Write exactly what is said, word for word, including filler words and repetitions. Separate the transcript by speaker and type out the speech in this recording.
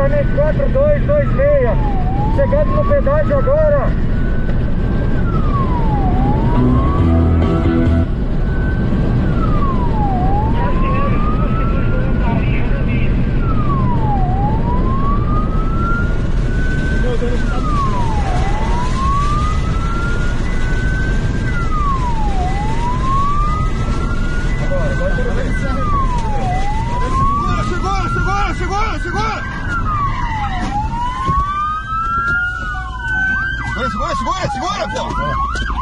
Speaker 1: engarrafamento quatro dois dois seis. Chegando no pedágio agora.
Speaker 2: Segura, segura, segura, pô!